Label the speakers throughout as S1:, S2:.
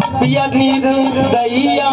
S1: पिया निर्दयिया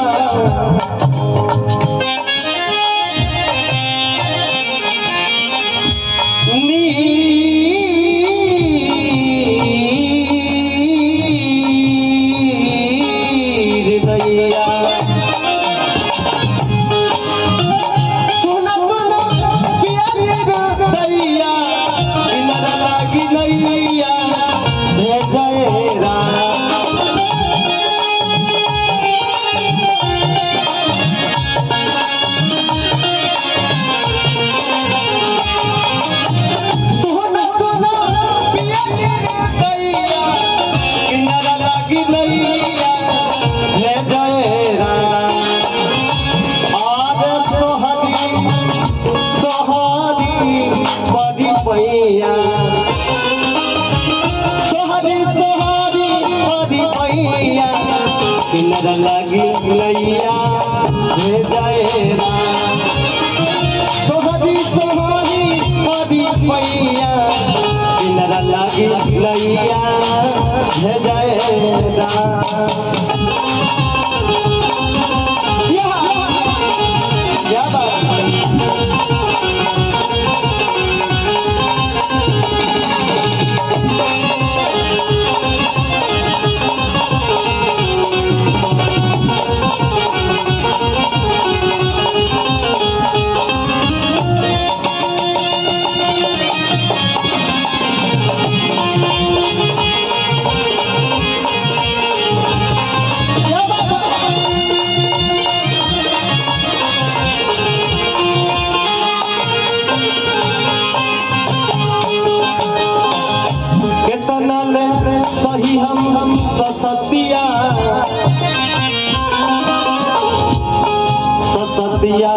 S1: लगी नैया हे जाएरा तोहरी तोहरी हरी पैया किनरा लगी नैया हे जाएरा क्या बात सही हम ससतिया ससतिया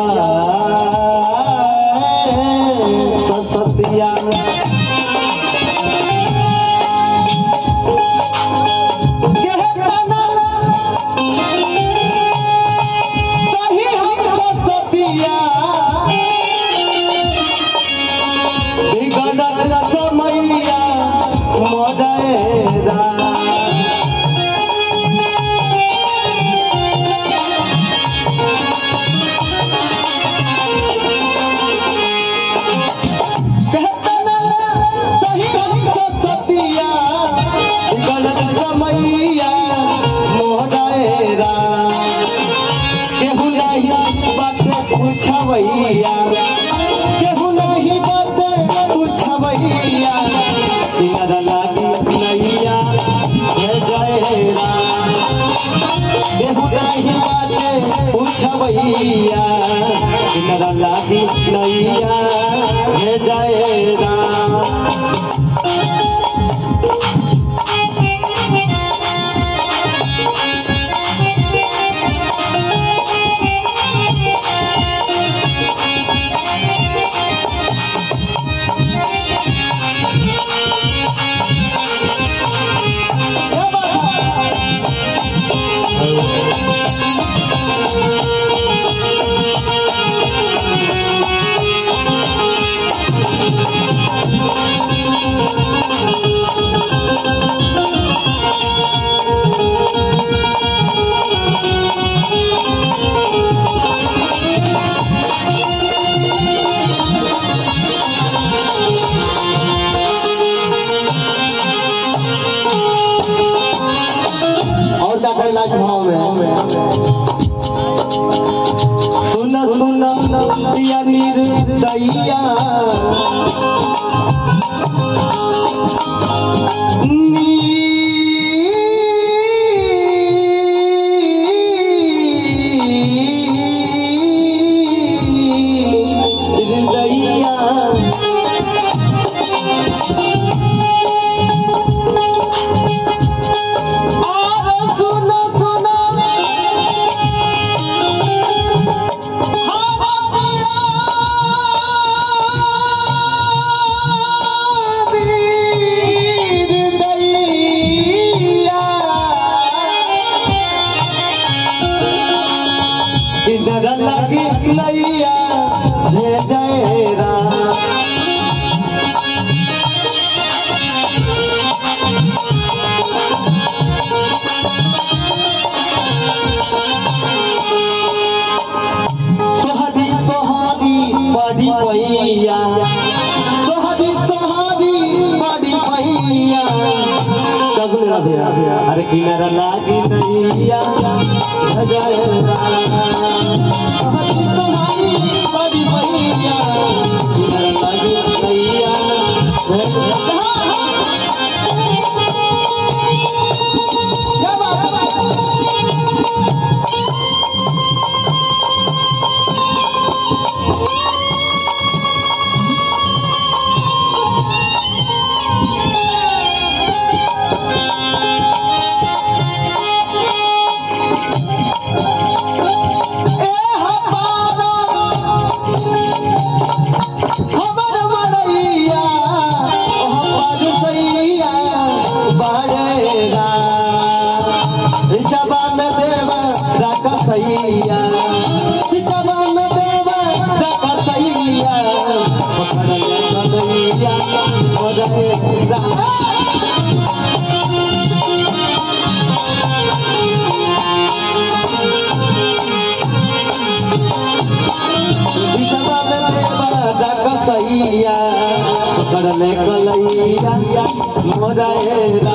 S1: ससतिया सही हम ससतिया बिगड़ल समैया मोरेरा पूछवैया केहू नहीं बात पूछवैया किनरा लागी नैया हे जाएरा केहू नहीं बात पूछवैया किनरा लागी नैया हे जाएरा भाव में सुन सुन पिया निर्दयिया भैया अरे किनारा लागी नैया भजाए तुम्हारी बड़ी मैया किनारा लागी नैया क्या बात है करले कलैया मोराएरा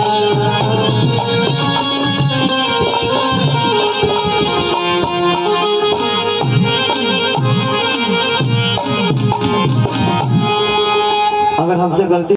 S1: अगर हमसे गलती